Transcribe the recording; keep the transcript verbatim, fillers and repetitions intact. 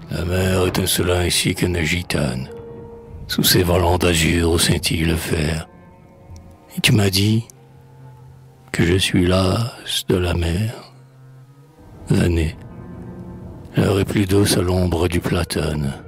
La mer est un seul ici qu'une gitane. Sous ses volants d'azur scintille le fer. Et tu m'as dit que je suis las de la mer. L'année, l'heure est plus douce à l'ombre du platane.